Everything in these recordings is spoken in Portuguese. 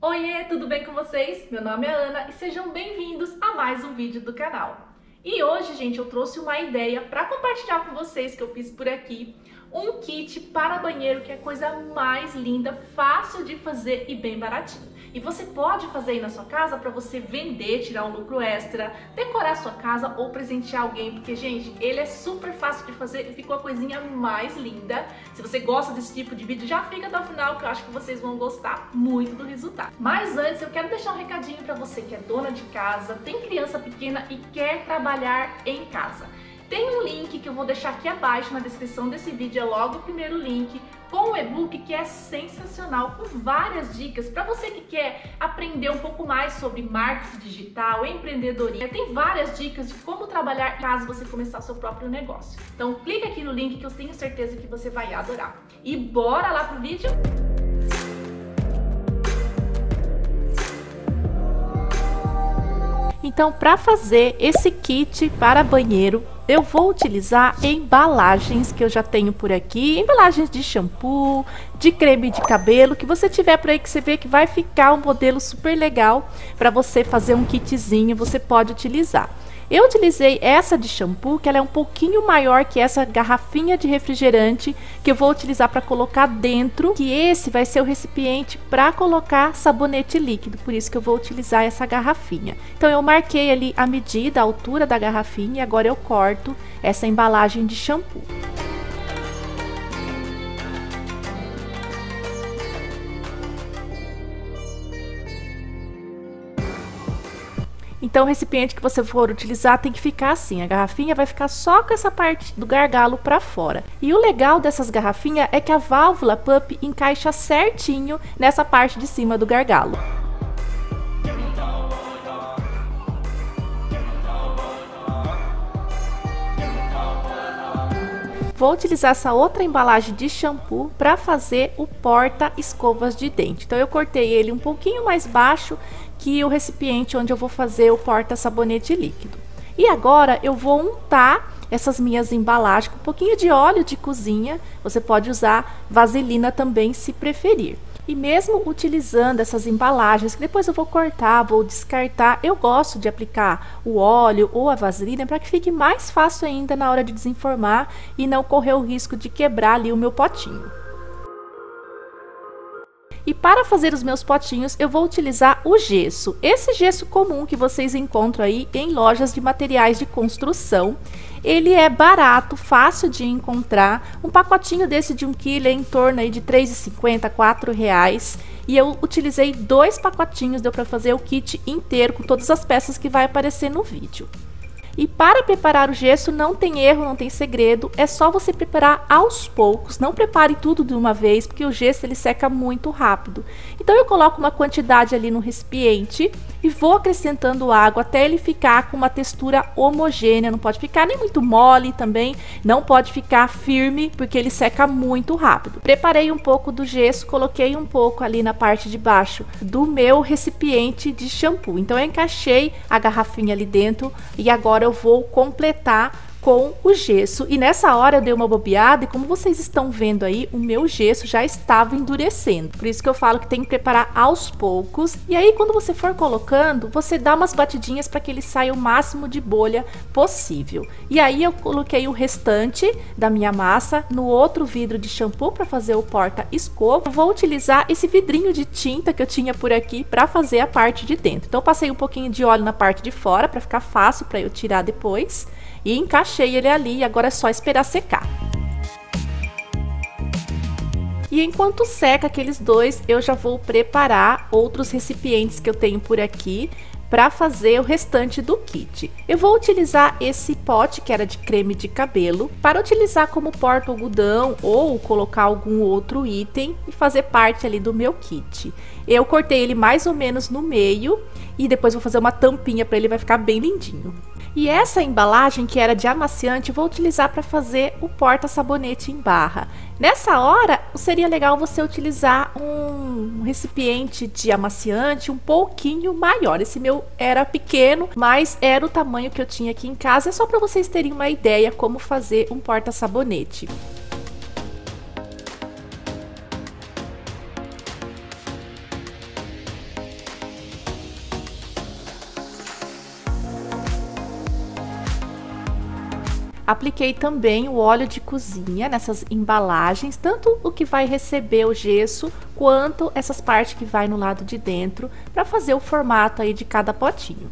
Oiê, tudo bem com vocês? Meu nome é Ana e sejam bem-vindos a mais um vídeo do canal. E hoje, gente, eu trouxe uma ideia para compartilhar com vocês que eu fiz por aqui. Um kit para banheiro que é a coisa mais linda, fácil de fazer e bem baratinho. E você pode fazer aí na sua casa para você vender, tirar um lucro extra, decorar a sua casa ou presentear alguém, porque, gente, ele é super fácil de fazer e ficou a coisinha mais linda. Se você gosta desse tipo de vídeo, já fica até o final que eu acho que vocês vão gostar muito do resultado. Mas antes, eu quero deixar um recadinho para você que é dona de casa, tem criança pequena e quer trabalhar em casa. Tem um link que eu vou deixar aqui abaixo na descrição desse vídeo, é logo o primeiro link, com o e-book que é sensacional, com várias dicas para você que quer aprender um pouco mais sobre marketing digital, empreendedorismo. Tem várias dicas de como trabalhar caso você começar seu próprio negócio. Então clica aqui no link que eu tenho certeza que você vai adorar. E bora lá pro vídeo? Então, para fazer esse kit para banheiro, eu vou utilizar embalagens que eu já tenho por aqui, embalagens de shampoo, de creme de cabelo, que você tiver por aí que você vê que vai ficar um modelo super legal para você fazer um kitzinho, você pode utilizar. Eu utilizei essa de shampoo, que ela é um pouquinho maior que essa garrafinha de refrigerante, que eu vou utilizar para colocar dentro, que esse vai ser o recipiente para colocar sabonete líquido, por isso que eu vou utilizar essa garrafinha. Então eu marquei ali a medida, a altura da garrafinha, e agora eu corto essa embalagem de shampoo. Então o recipiente que você for utilizar tem que ficar assim, a garrafinha vai ficar só com essa parte do gargalo para fora. E o legal dessas garrafinhas é que a válvula PUP encaixa certinho nessa parte de cima do gargalo. Vou utilizar essa outra embalagem de shampoo para fazer o porta-escovas de dente. Então eu cortei ele um pouquinho mais baixo que o recipiente onde eu vou fazer o porta-sabonete líquido. E agora eu vou untar essas minhas embalagens com um pouquinho de óleo de cozinha. Você pode usar vaselina também se preferir. E mesmo utilizando essas embalagens, que depois eu vou cortar, vou descartar, eu gosto de aplicar o óleo ou a vaselina para que fique mais fácil ainda na hora de desenformar e não correr o risco de quebrar ali o meu potinho. E para fazer os meus potinhos, eu vou utilizar o gesso. Esse gesso comum que vocês encontram aí em lojas de materiais de construção. Ele é barato, fácil de encontrar. Um pacotinho desse de 1 kg é em torno aí de R$ 3,50 a R$ 4,00. E eu utilizei 2 pacotinhos, deu para fazer o kit inteiro com todas as peças que vai aparecer no vídeo. E para preparar o gesso não tem erro, não tem segredo, é só você preparar aos poucos, não prepare tudo de uma vez, porque o gesso ele seca muito rápido. Então eu coloco uma quantidade ali no recipiente e vou acrescentando água até ele ficar com uma textura homogênea, não pode ficar nem muito mole também, não pode ficar firme, porque ele seca muito rápido. Preparei um pouco do gesso, coloquei um pouco ali na parte de baixo do meu recipiente de shampoo, então eu encaixei a garrafinha ali dentro e agora eu vou completar com o gesso. E nessa hora eu dei uma bobeada e como vocês estão vendo aí, o meu gesso já estava endurecendo. Por isso que eu falo que tem que preparar aos poucos. E aí quando você for colocando, você dá umas batidinhas para que ele saia o máximo de bolha possível. E aí eu coloquei o restante da minha massa no outro vidro de shampoo para fazer o porta-escova. Vou utilizar esse vidrinho de tinta que eu tinha por aqui para fazer a parte de dentro. Então eu passei um pouquinho de óleo na parte de fora para ficar fácil para eu tirar depois. E encaixei ele ali, agora é só esperar secar. E enquanto seca aqueles dois, eu já vou preparar outros recipientes que eu tenho por aqui para fazer o restante do kit. Eu vou utilizar esse pote que era de creme de cabelo para utilizar como porta-algodão ou colocar algum outro item e fazer parte ali do meu kit. Eu cortei ele mais ou menos no meio e depois vou fazer uma tampinha para ele, vai ficar bem lindinho. E essa embalagem que era de amaciante, eu vou utilizar para fazer o porta-sabonete em barra. Nessa hora, seria legal você utilizar um recipiente de amaciante um pouquinho maior. Esse meu era pequeno, mas era o tamanho que eu tinha aqui em casa. É só para vocês terem uma ideia como fazer um porta-sabonete. Apliquei também o óleo de cozinha nessas embalagens, tanto o que vai receber o gesso, quanto essas partes que vai no lado de dentro, para fazer o formato aí de cada potinho.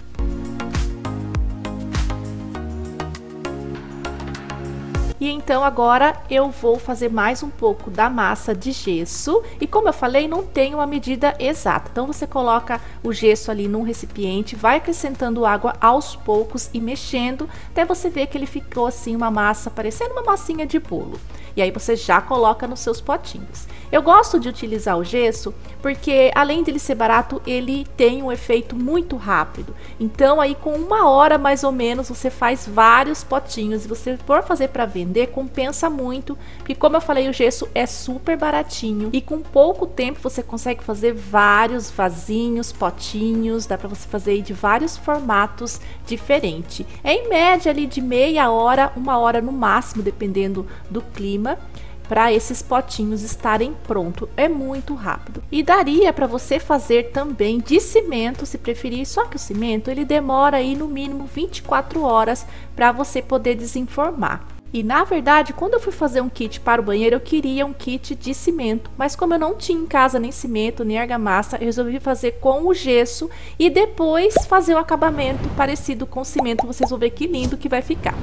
E então agora eu vou fazer mais um pouco da massa de gesso e, como eu falei, não tem uma medida exata. Então você coloca o gesso ali num recipiente, vai acrescentando água aos poucos e mexendo até você ver que ele ficou assim uma massa parecendo uma massinha de bolo. E aí você já coloca nos seus potinhos. Eu gosto de utilizar o gesso porque, além dele ser barato, ele tem um efeito muito rápido. Então aí com 1 hora mais ou menos você faz vários potinhos, e você for fazer para vender compensa muito, porque, como eu falei, o gesso é super baratinho e com pouco tempo você consegue fazer vários vasinhos, potinhos, dá para você fazer aí de vários formatos diferentes. É em média ali de meia hora, 1 hora no máximo, dependendo do clima, para esses potinhos estarem prontos. É muito rápido. E daria para você fazer também de cimento, se preferir, só que o cimento ele demora aí no mínimo 24 horas para você poder desenformar. E na verdade, quando eu fui fazer um kit para o banheiro, eu queria um kit de cimento, mas como eu não tinha em casa nem cimento, nem argamassa, eu resolvi fazer com o gesso e depois fazer o acabamento parecido com o cimento. Vocês vão ver que lindo que vai ficar.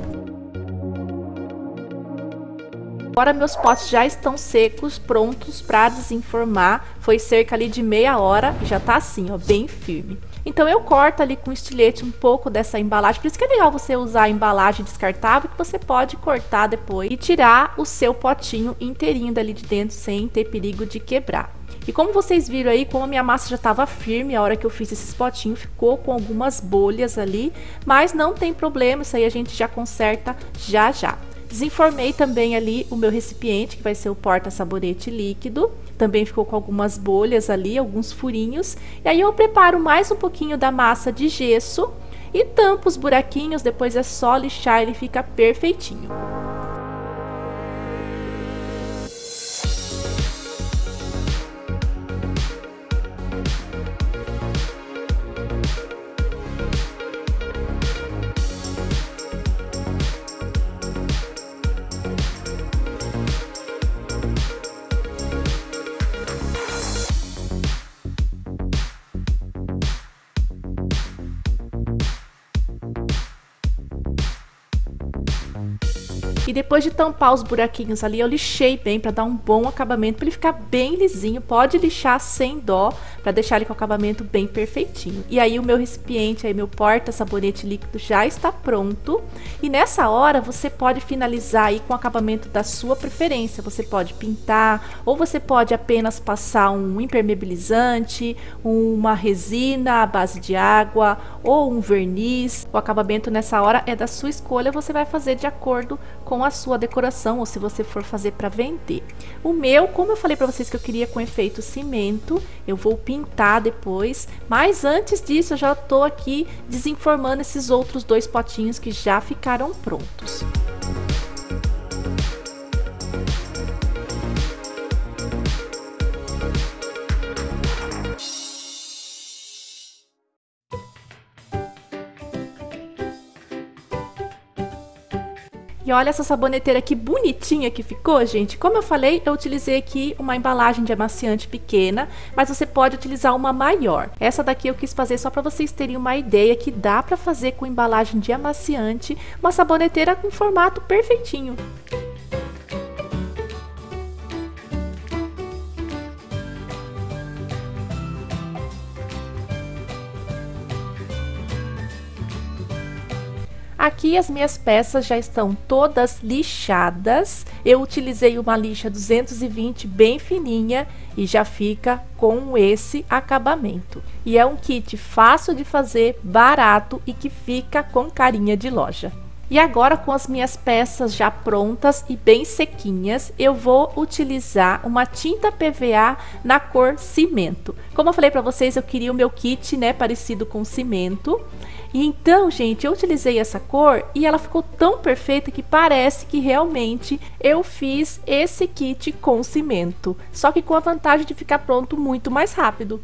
Agora meus potes já estão secos, prontos para desenformar. Foi cerca ali de meia hora e já tá assim, ó, bem firme. Então eu corto ali com estilete um pouco dessa embalagem. Por isso que é legal você usar a embalagem descartável, que você pode cortar depois e tirar o seu potinho inteirinho dali de dentro sem ter perigo de quebrar. E como vocês viram aí, como a minha massa já estava firme, a hora que eu fiz esses potinhos ficou com algumas bolhas ali, mas não tem problema, isso aí a gente já conserta já já. Desenformei também ali o meu recipiente, que vai ser o porta-sabonete líquido. Também ficou com algumas bolhas ali, alguns furinhos. E aí eu preparo mais um pouquinho da massa de gesso e tampo os buraquinhos, depois é só lixar, ele fica perfeitinho. E depois de tampar os buraquinhos ali, eu lixei bem para dar um bom acabamento, para ele ficar bem lisinho. Pode lixar sem dó, para deixar ele com o acabamento bem perfeitinho. E aí o meu recipiente, aí meu porta-sabonete líquido já está pronto. E nessa hora você pode finalizar aí com o acabamento da sua preferência. Você pode pintar, ou você pode apenas passar um impermeabilizante, uma resina à base de água, ou um verniz. O acabamento nessa hora é da sua escolha, você vai fazer de acordo com a sua decoração, ou se você for fazer para vender. O meu, como eu falei para vocês que eu queria com efeito cimento, eu vou pintar depois, mas antes disso eu já tô aqui desenformando esses outros 2 potinhos que já ficaram prontos. E olha essa saboneteira que bonitinha que ficou, gente. Como eu falei, eu utilizei aqui uma embalagem de amaciante pequena, mas você pode utilizar uma maior. Essa daqui eu quis fazer só para vocês terem uma ideia que dá para fazer com embalagem de amaciante uma saboneteira com formato perfeitinho. Aqui as minhas peças já estão todas lixadas. Eu utilizei uma lixa 220 bem fininha e já fica com esse acabamento. E é um kit fácil de fazer, barato e que fica com carinha de loja. E agora, com as minhas peças já prontas e bem sequinhas, eu vou utilizar uma tinta PVA na cor cimento. Como eu falei para vocês, eu queria o meu kit, né, parecido com cimento. E então, gente, eu utilizei essa cor e ela ficou tão perfeita que parece que realmente eu fiz esse kit com cimento. Só que com a vantagem de ficar pronto muito mais rápido.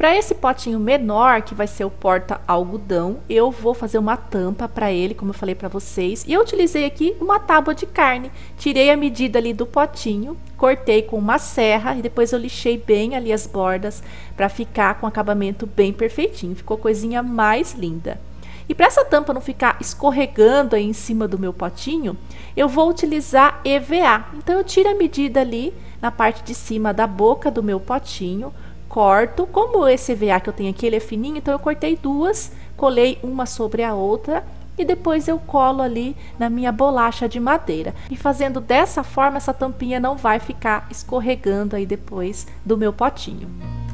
Para esse potinho menor, que vai ser o porta-algodão, eu vou fazer uma tampa para ele, como eu falei para vocês. E eu utilizei aqui uma tábua de carne. Tirei a medida ali do potinho, cortei com uma serra e depois eu lixei bem ali as bordas para ficar com acabamento bem perfeitinho. Ficou coisinha mais linda. E para essa tampa não ficar escorregando aí em cima do meu potinho, eu vou utilizar EVA. Então eu tiro a medida ali na parte de cima da boca do meu potinho, corto, como esse EVA que eu tenho aqui, ele é fininho, então eu cortei duas, colei uma sobre a outra e depois eu colo ali na minha bolacha de madeira. E fazendo dessa forma, essa tampinha não vai ficar escorregando aí depois do meu potinho.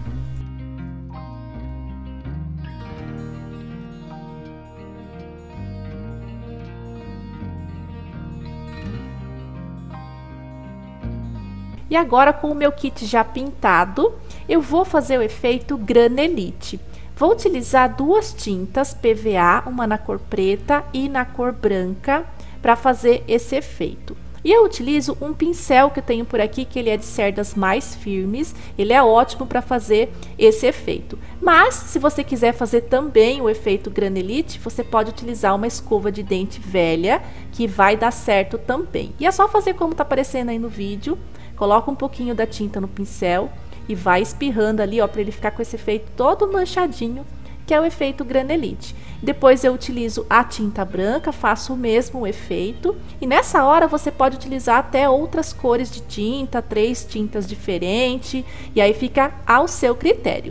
E agora, com o meu kit já pintado, eu vou fazer o efeito granelite. Vou utilizar duas tintas PVA, uma na cor preta e na cor branca, para fazer esse efeito. E eu utilizo um pincel que eu tenho por aqui, que ele é de cerdas mais firmes, ele é ótimo para fazer esse efeito. Mas, se você quiser fazer também o efeito granelite, você pode utilizar uma escova de dente velha, que vai dar certo também. E é só fazer como está aparecendo aí no vídeo. Coloca um pouquinho da tinta no pincel e vai espirrando ali, ó, para ele ficar com esse efeito todo manchadinho, que é o efeito granelite. Depois eu utilizo a tinta branca, faço o mesmo efeito. E nessa hora você pode utilizar até outras cores de tinta, 3 tintas diferentes, e aí fica ao seu critério.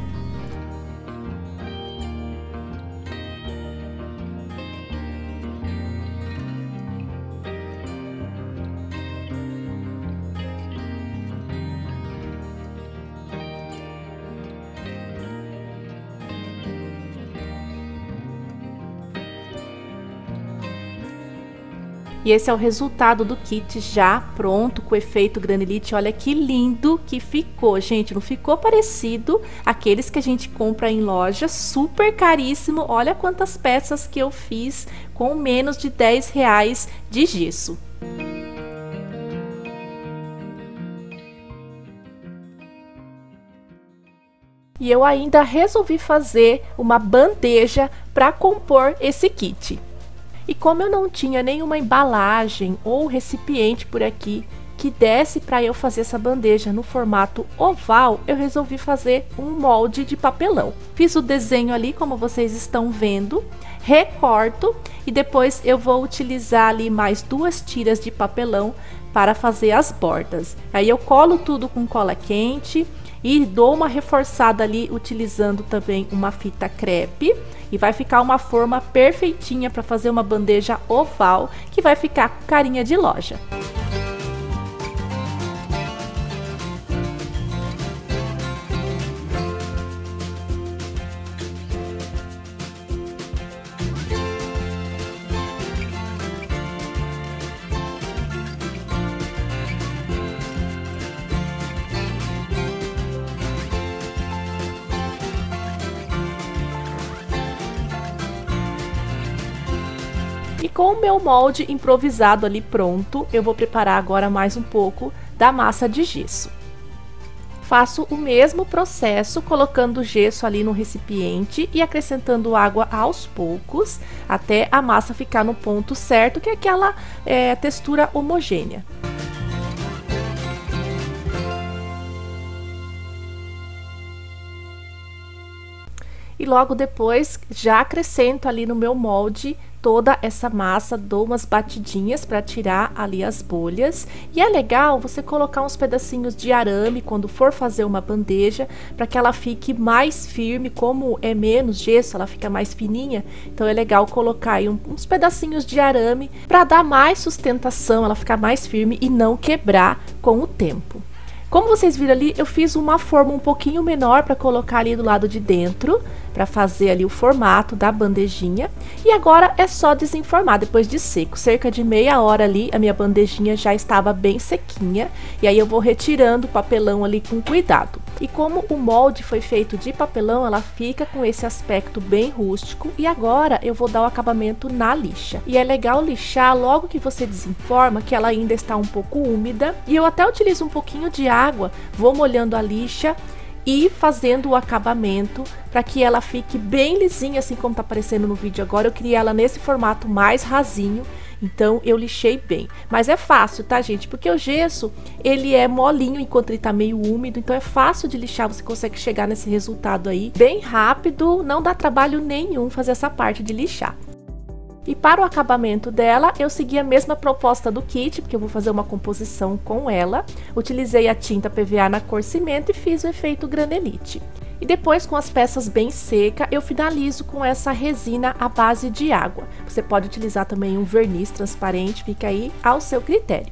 E esse é o resultado do kit já pronto com o efeito granelite. Olha que lindo que ficou, gente. Não ficou parecido aqueles que a gente compra em loja, super caríssimo. Olha quantas peças que eu fiz com menos de R$10 de gesso. E eu ainda resolvi fazer uma bandeja para compor esse kit. E como eu não tinha nenhuma embalagem ou recipiente por aqui que desse para eu fazer essa bandeja no formato oval, eu resolvi fazer um molde de papelão. Fiz o desenho ali, como vocês estão vendo, recorto e depois eu vou utilizar ali mais 2 tiras de papelão para fazer as bordas. Aí eu colo tudo com cola quente e dou uma reforçada ali utilizando também uma fita crepe. E vai ficar uma forma perfeitinha para fazer uma bandeja oval que vai ficar com carinha de loja. E com o meu molde improvisado ali pronto, eu vou preparar agora mais um pouco da massa de gesso. Faço o mesmo processo, colocando o gesso ali no recipiente e acrescentando água aos poucos, até a massa ficar no ponto certo, que é aquela textura homogênea. E logo depois já acrescento ali no meu molde toda essa massa, dou umas batidinhas para tirar ali as bolhas. E é legal você colocar uns pedacinhos de arame quando for fazer uma bandeja, para que ela fique mais firme. Como é menos gesso, ela fica mais fininha, então é legal colocar aí uns pedacinhos de arame para dar mais sustentação, ela ficar mais firme e não quebrar com o tempo. Como vocês viram ali, eu fiz uma forma um pouquinho menor para colocar ali do lado de dentro, para fazer ali o formato da bandejinha. E agora é só desenformar depois de seco. Cerca de meia hora ali, a minha bandejinha já estava bem sequinha. E aí eu vou retirando o papelão ali com cuidado. E como o molde foi feito de papelão, ela fica com esse aspecto bem rústico. E agora eu vou dar o acabamento na lixa. E é legal lixar logo que você desenforma, que ela ainda está um pouco úmida. E eu até utilizo um pouquinho de água, vou molhando a lixa e fazendo o acabamento para que ela fique bem lisinha, assim como tá aparecendo no vídeo agora. Eu criei ela nesse formato mais rasinho, então eu lixei bem. Mas é fácil, tá, gente? Porque o gesso, ele é molinho enquanto ele tá meio úmido, então é fácil de lixar, você consegue chegar nesse resultado aí bem rápido, não dá trabalho nenhum fazer essa parte de lixar. E para o acabamento dela, eu segui a mesma proposta do kit, porque eu vou fazer uma composição com ela. Utilizei a tinta PVA na cor cimento e fiz o efeito granelite. E depois, com as peças bem secas, eu finalizo com essa resina à base de água. Você pode utilizar também um verniz transparente, fica aí ao seu critério.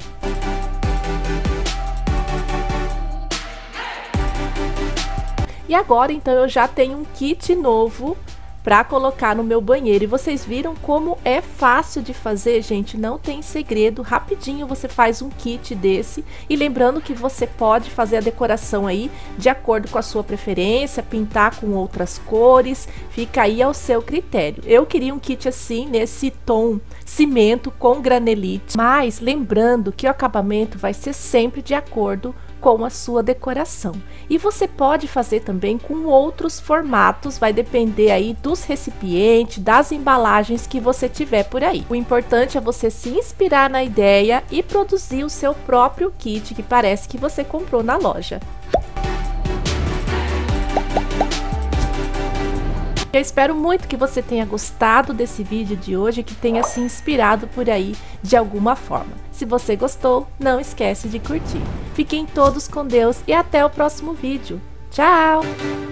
E agora, então, eu já tenho um kit novo para colocar no meu banheiro. E vocês viram como é fácil de fazer, gente? Não tem segredo, rapidinho você faz um kit desse. E lembrando que você pode fazer a decoração aí de acordo com a sua preferência, pintar com outras cores, fica aí ao seu critério. Eu queria um kit assim, nesse tom cimento com granelite, mas lembrando que o acabamento vai ser sempre de acordo com a sua decoração. E você pode fazer também com outros formatos, vai depender aí dos recipientes, das embalagens que você tiver por aí. O importante é você se inspirar na ideia e produzir o seu próprio kit que parece que você comprou na loja. Eu espero muito que você tenha gostado desse vídeo de hoje, que tenha se inspirado por aí de alguma forma. Se você gostou, não esquece de curtir. Fiquem todos com Deus e até o próximo vídeo. Tchau!